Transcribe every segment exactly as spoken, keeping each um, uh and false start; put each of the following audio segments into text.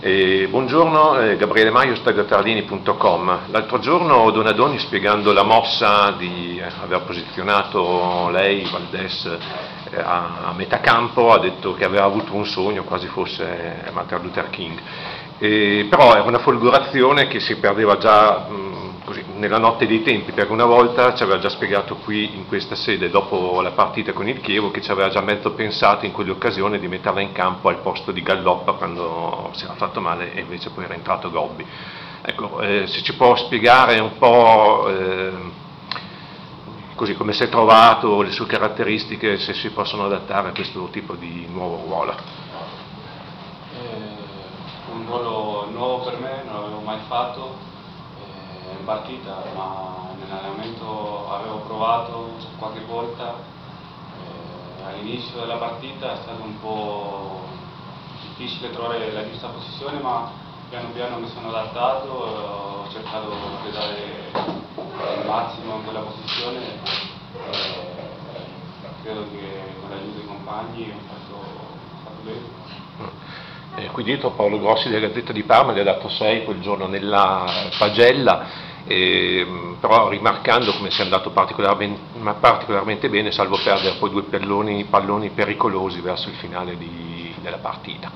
Eh, buongiorno, eh, Gabriele Maio, stadio tardini punto com. L'altro giorno Donadoni, spiegando la mossa di eh, aver posizionato lei, Valdés, eh, a, a metà campo, ha detto che aveva avuto un sogno, quasi fosse Martin Luther King. Eh, però era una folgorazione che si perdeva già mh, così, nella notte dei tempi, perché una volta ci aveva già spiegato qui in questa sede, dopo la partita con il Chievo, che ci aveva già mezzo pensato in quell'occasione di metterla in campo al posto di Galloppa quando si era fatto male e invece poi era entrato Gobbi. Ecco, eh, se ci può spiegare un po' eh, così come si è trovato, le sue caratteristiche, se si possono adattare a questo tipo di nuovo ruolo. Un ruolo nuovo per me, non l'avevo mai fatto eh, in partita, ma nell'allenamento avevo provato qualche volta. Eh, all'inizio della partita è stato un po' difficile trovare la giusta posizione, ma piano piano mi sono adattato, ho cercato di dare il massimo in quella posizione. Eh, credo che con l'aiuto dei compagni ho fatto, ho fatto bene. Eh, qui dietro Paolo Grossi della Gazzetta di Parma gli ha dato sei quel giorno nella pagella, eh, però rimarcando come sia andato particolarmente, particolarmente bene, salvo perdere poi due palloni, palloni pericolosi verso il finale di, della partita.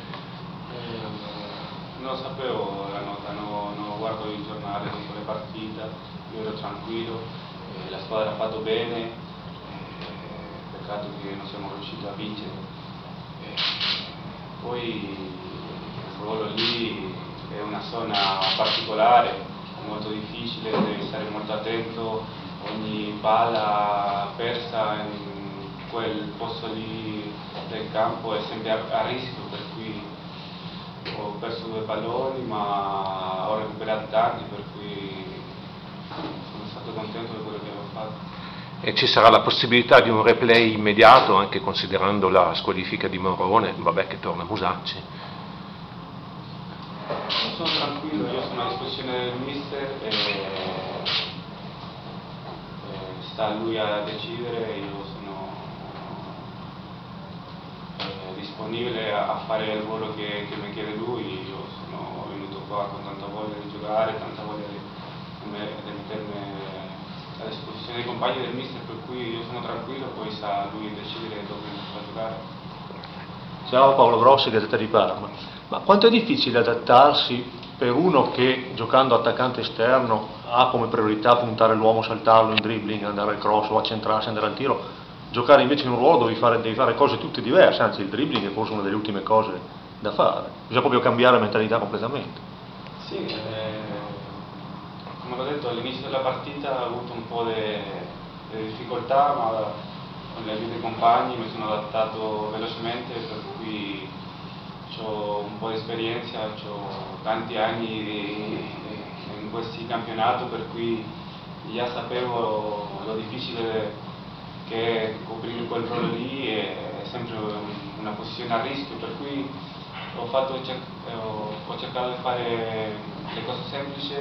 Eh, non sapevo la nota, no, non guardo il giornale dopo le partite, io ero tranquillo, eh, la squadra ha fatto bene, eh, peccato che non siamo riusciti a vincere. Eh, Poi il ruolo lì è una zona particolare, molto difficile, devi stare molto attento, ogni palla persa in quel posto lì del campo è sempre a, a rischio, per cui ho perso due palloni ma ho recuperato tanti, per cui sono stato contento di quello che avevo fatto. E ci sarà la possibilità di un replay immediato, anche considerando la squalifica di Morone, vabbè che torna Musacci. Sono tranquillo, io sono a disposizione del mister e, e sta a lui a decidere, io sono eh, disponibile a, a fare il ruolo che, che mi chiede lui. Io sono venuto qua con tanta voglia di giocare, tanta voglia di, di mettermi a disposizione dei compagni del mister, per cui io sono tranquillo, poi sa lui decidere dove mi fa giocare. Ciao, Paolo Grossi, Gazzetta di Parma. Ma quanto è difficile adattarsi per uno che giocando attaccante esterno ha come priorità puntare l'uomo, saltarlo in dribbling, andare al cross o accentrarsi, andare al tiro, giocare invece in un ruolo dove devi fare, devi fare cose tutte diverse, anzi il dribbling è forse una delle ultime cose da fare, bisogna proprio cambiare la mentalità completamente. Sì, eh... come l'ho detto all'inizio della partita ho avuto un po' di difficoltà, ma con le aiuto dei compagni mi sono adattato velocemente, per cui ho un po' di esperienza, ho tanti anni di, in questi campionati, per cui già sapevo lo difficile che è coprire quel ruolo lì, è sempre una posizione a rischio, per cui ho, fatto, ho, ho cercato di fare le cose semplici.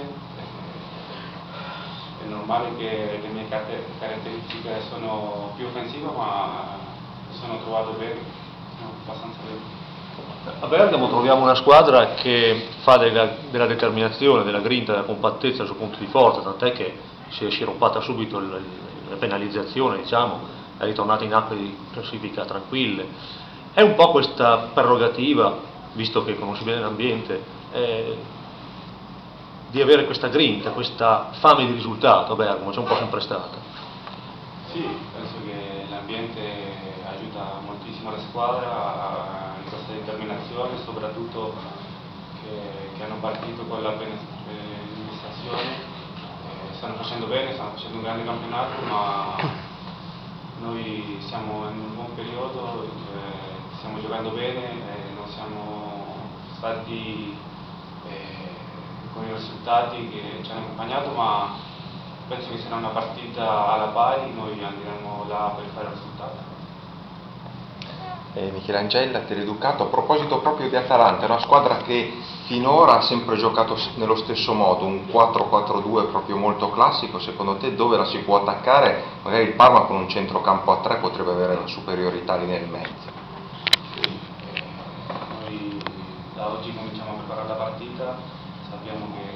È normale che le mie caratteristiche sono più offensive, ma mi sono trovato bene, sono abbastanza bene. A Bergamo troviamo una squadra che fa della, della determinazione, della grinta, della compattezza il suo punto di forza, tant'è che si è sciroppata subito il, la penalizzazione, diciamo, è ritornata in acque di classifica tranquille. È un po' questa prerogativa, visto che conosci bene l'ambiente, eh, di avere questa grinta, questa fame di risultato a Bergamo, c'è un po' sempre stata. Sì, penso che l'ambiente aiuta moltissimo la squadra in questa determinazione, soprattutto che, che hanno partito con la penalizzazione, eh, stanno facendo bene, stanno facendo un grande campionato, ma noi siamo in un buon periodo, eh, stiamo giocando bene, eh, non siamo stati eh, con i risultati che ci hanno accompagnato, ma penso che sarà una partita alla pari, noi andremo là per fare il risultato. Eh, Michelangelo Teleducato, a proposito proprio di Atalanta, è una squadra che finora ha sempre giocato nello stesso modo, un quattro quattro due proprio molto classico. Secondo te dove la si può attaccare? Magari il Parma con un centrocampo a tre potrebbe avere la superiorità lì nel mezzo. Sì, eh, noi da oggi cominciamo a preparare la partita, sappiamo che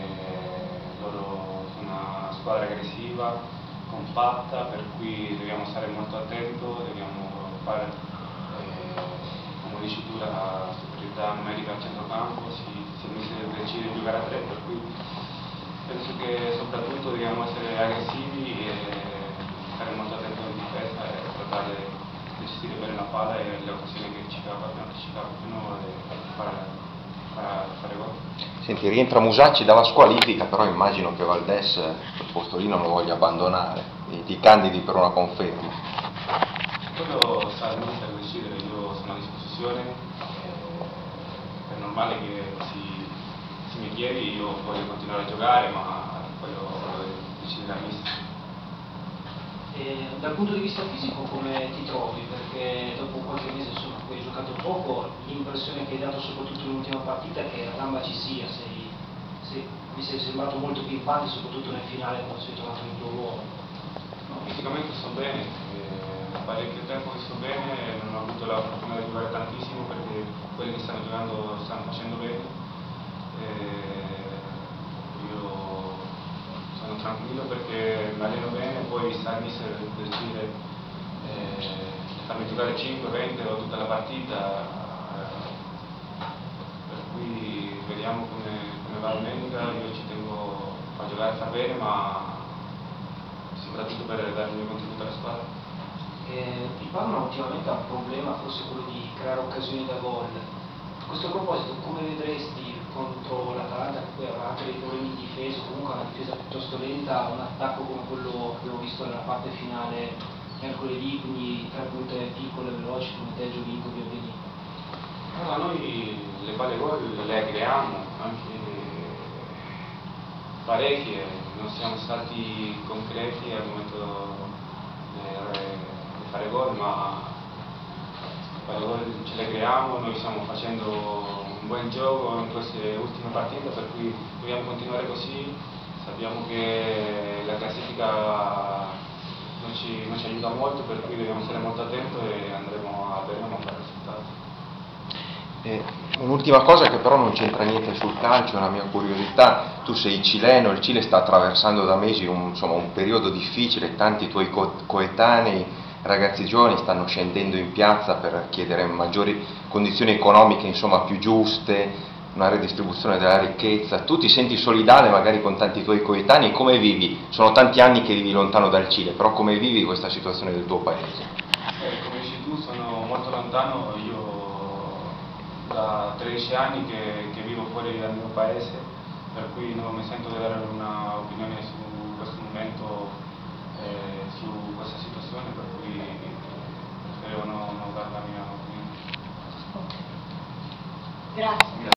loro sono una squadra aggressiva, compatta, per cui dobbiamo stare molto attenti, dobbiamo fare, eh, come dici tu, la superiorità numerica al centrocampo, si, si decide di giocare a tre, per cui penso che soprattutto dobbiamo essere aggressivi e stare molto attenti in difesa e trattare di gestire bene la palla e le occasioni che ci capitano e fare, fare, fare gol. Senti, rientra Musacci dalla squalifica, però immagino che Valdés quel posto lì non lo voglia abbandonare, e ti candidi per una conferma. Quello sta a noi per decidere, io sono a disposizione, eh, è normale che si, si mi chiedi, io voglio continuare a giocare, ma quello lo decide la mister. E dal punto di vista fisico come ti trovi? Perché dopo qualche mese insomma, poi hai giocato poco, l'impressione che hai dato soprattutto nell'ultima partita è che la gamba ci sia, sei, sei, mi sei sembrato molto pimpante soprattutto nel finale quando sei tornato nel tuo ruolo. No, fisicamente sto bene, eh, parecchio tempo che sto bene, non ho avuto la fortuna di giocare tantissimo perché quelli che stanno giocando stanno facendo bene. Eh, io sono tranquillo perché mi alleno bene, poi sa il mister decidere eh, farmi giocare cinque, venti o tutta la partita, eh, per cui vediamo come, come va domenica. Io ci tengo a giocare, a far bene, ma soprattutto per dare il mio contributo alla squadra. Eh, il Parma ultimamente ha un problema, forse quello di creare occasioni da gol. A questo proposito, come vedresti contro l'Atalanta, che poi avrà anche dei problemi di difesa, comunque una difesa piuttosto lenta, un attacco come quello che abbiamo visto nella parte finale mercoledì, quindi tre punte piccole e veloci come te, Giovinco, Bianchini? Allora, noi le palle gol le creiamo, anche parecchie, non siamo stati concreti al momento di fare gol, ma le palle gol ce le creiamo, noi stiamo facendo un buon gioco in queste ultime partite, per cui dobbiamo continuare così. Sappiamo che la classifica non ci, non ci aiuta molto, per cui dobbiamo stare molto attenti e andremo a Bergamo a fare risultati. Eh, un'ultima cosa che però non c'entra niente sul calcio, è una mia curiosità: tu sei cileno, il Cile sta attraversando da mesi un, insomma, un periodo difficile, tanti tuoi co coetanei, ragazzi giovani stanno scendendo in piazza per chiedere maggiori condizioni economiche, insomma più giuste, una redistribuzione della ricchezza. Tu ti senti solidale magari con tanti tuoi coetanei, come vivi? Sono tanti anni che vivi lontano dal Cile, però come vivi questa situazione del tuo paese? Eh, come dici tu, sono molto lontano, io da tredici anni che, che vivo fuori dal mio paese, per cui non mi sento di dare un'opinione su questo momento, eh, su questa situazione, per cui spero non, non dare la mia opinione. Grazie.